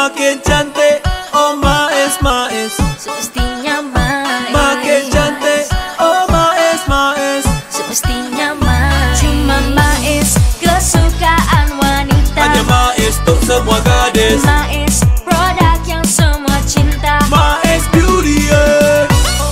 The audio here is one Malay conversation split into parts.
makin cantik. Oh Mais, Mais, semestinya Mais. makin cantik. Oh Mais, semestinya Mais. Cuma Mais kesukaan wanita. hanya Mais untuk semua gadis. Mais produk yang semua cinta. Mais Beauty, yeah.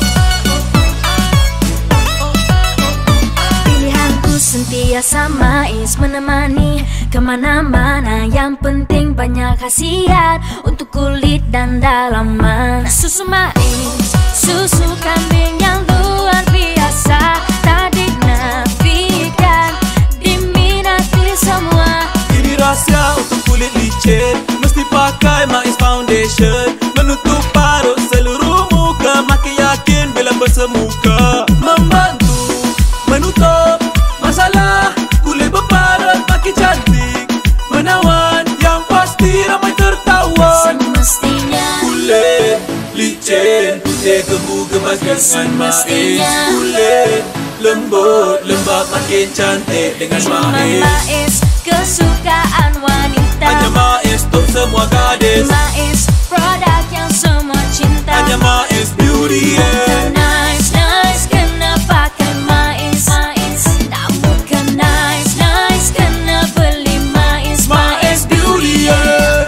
Pilihanku sentiasa Mais, menemani kemana-mana. Yang penting banyak khasiat untuk kulit dan dalaman. Susu Mais, susu kambing yang luar biasa. Tak dinafikan, diminati semua. Ini rahasia untuk kulit licin, mesti pakai Mais Foundation. Menutup parut seluruh muka, makin yakin bila bersemuka. Membantu menutup masalah kulit berparut, makin cantik menawan. Yang pasti ramai tertawa. Semestinya Kulit licin, putih kebu gemas dengan Mais. Kulit lembut, lembab, makin cantik dengan cuma Mais. Mais kesukaan wanita. Hanya Mais untuk semua gadis. Mais produk yang semua cinta. Hanya Mais Beauty, yeah. Nice, nice, kena pakai Mais. Tak bukan nice, nice, kena beli Mais. Mais Beauty, yeah.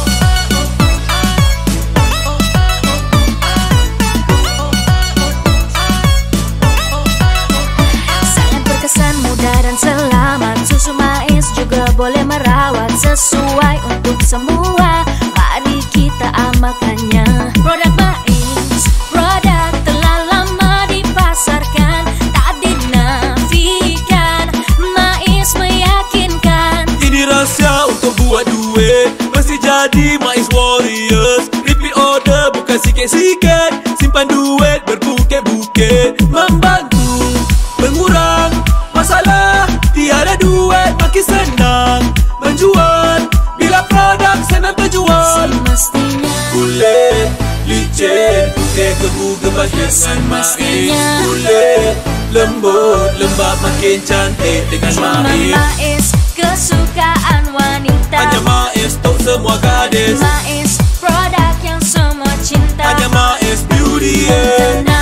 Sangat berkesan, mudah dan selamat. Susu Mais juga boleh merawat, sesuai untuk semua. Mari kita amalkannya. Produk Mais, produk telah lama dipasarkan. Tak dinafikan, Mais meyakinkan. Ini rahasia untuk buat duit, mesti jadi Mais Warriors. Repeat order bukan sikit-sikit, simpan duit berbukit-bukit. Membantu mengurang masalah, tiada duit makin senang menjual. Bila produk senang terjual. Semestinya Kulit licin, putih kebu gemas dengan Mais. Kulit lembut, lembab, makin cantik dengan cuma Mais. Mais kesukaan wanita. Hanya Mais untuk semua gadis. Mais produk yang semua cinta. Hanya Mais Beauty, yeah.